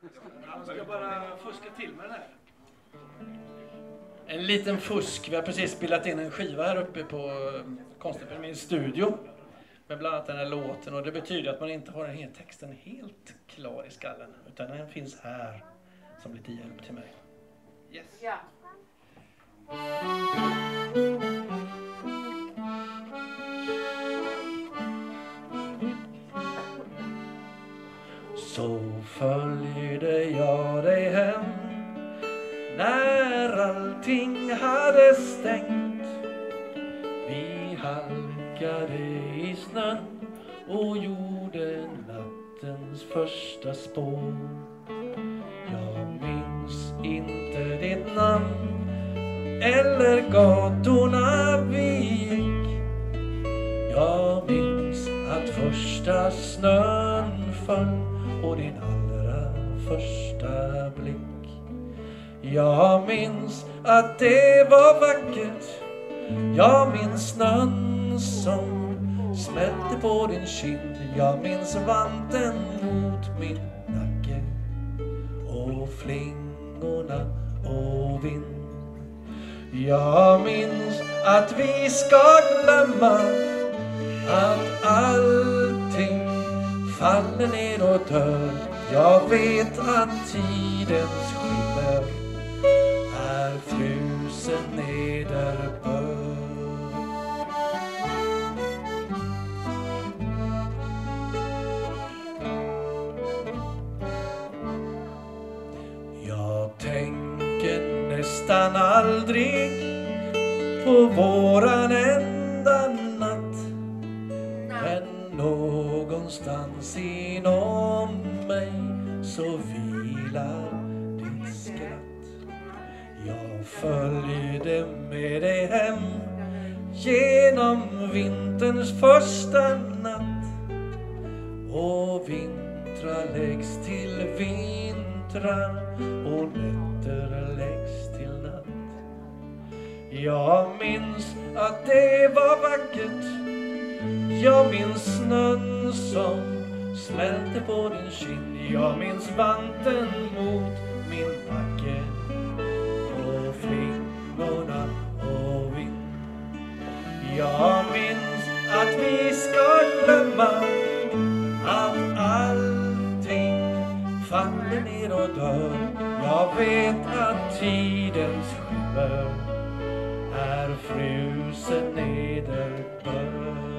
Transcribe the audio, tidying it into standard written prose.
Jag ska bara fuska till med den här. En liten fusk. Vi har precis spelat in en skiva här uppe på Konstakademin studio. Med bland annat den här låten. Och det betyder att man inte har den här texten helt klar i skallen. Utan den finns här som lite hjälp till mig. Yes. Ja. Så följde jag dig hem när allting hade stängt. Vi halkade i snön och gjorde nattens första spår. Jag minns inte ditt namn eller gatorna vi gick. Jag minns att första snön föll och din allra första blick. Jag minns att det var vackert. Jag minns snön som smälte på din kind. Jag minns vanten mot min nacke och flingorna och vind. Jag minns att vi ska glömma att allting faller ner och dör. Jag vet att tidens skimmer är frusen nederbörd. Jag tänker nästan aldrig på våran enda natt. Men någonstans inom mig så vilar ditt skratt. Jag följde med dig hem genom vinterns första natt. Och vintrar läggs till vintrar och nätter läggs till natt. Jag minns att det var vackert. Jag minns snön som smälte på din kind. Jag minns vanten mot min nacke och flingorna och vind. Jag minns att vi ska glömma att allting faller ner och dör. Jag vet att tidens skimmer är frusen nederbörd.